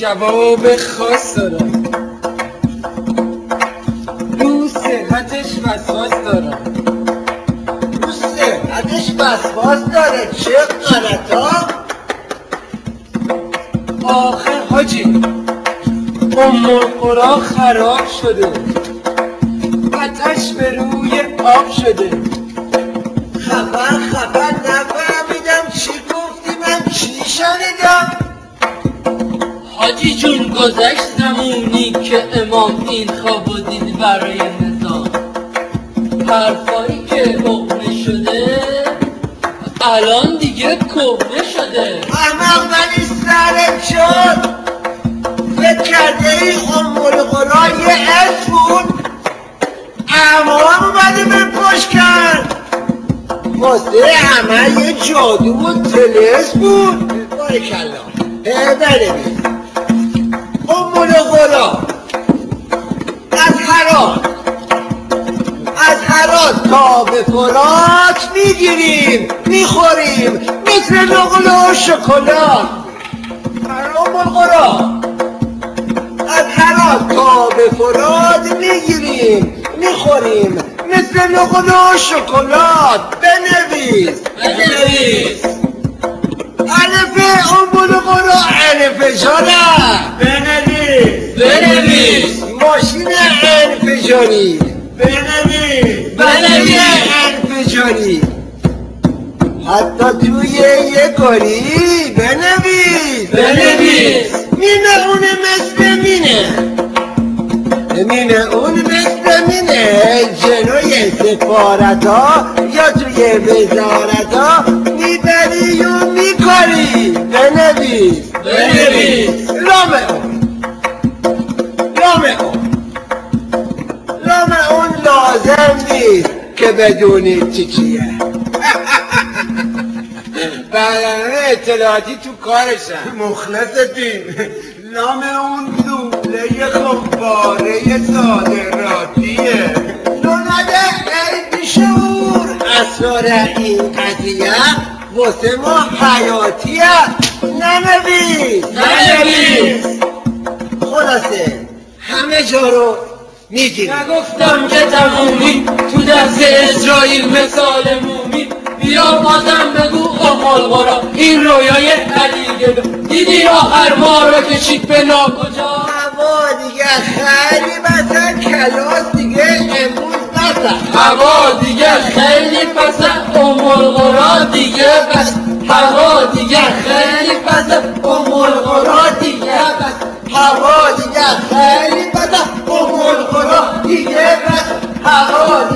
جواب خاص دارم. رو صحتش وسواس دارم. رو صحتش وسواس داره؟ چه غلطا؟ آخه حاجی القرا خراب شده، آتش به روی آب شده. خبر نفهمیدم چی گفتی، من چی شنیدم؟ حاجی جون گذشت زمونی که امام این خوابو دید برای نظام. حرفایی که عقله شده الان دیگه کهنه شده. احمق ولی سرت شد. فکر کرده ای القرا یه اسم بود؟ امام اومده به پشت کرد. واسه همه یه جادو و طلسم بود. بارکالله. بنویس القرا از هرات تا به فرات میگیریم میخوریم مثل نقل و شکلات. القرا از هرات تا به فرات میگیریم میخوریم مثل نقل و شکلات. بنویس الف القرا انفجاره. بنویس ماشین انفجاری. بنویس انفجاری حتی توی یه گاری. بنویس مینه اون مثل مینه اون مثل مینه جلوی سفارتا یا توی وزارتا میبری و میکاری. بنویس لام اون لازم نیست که بدونید چیه. برنامه اطلاعاتی تو کارشن. مخلصتیم. لام اون لوله خمپاره صادراتیه. لونده عیب شعور. اسرار این قضیه واسه ما حیاتیه. ننویس خلاصه همه جا رو میگیریم. نگفتم که تمومی تو دست اسرائیل مثال مومی. بیا بازم بگو القرا این رویای علی دیدی آخر ما رو کشید به ناکجا. هوا دیگه خیلی بسن کلاس دیگه امروز بسن. هوا دیگه خیلی بسن القرا دیگه بس. هوا دیگه خیلی بسن القرا دیگه بس. هوا دیگه خیلی بسن القرا دیگه بس. هوا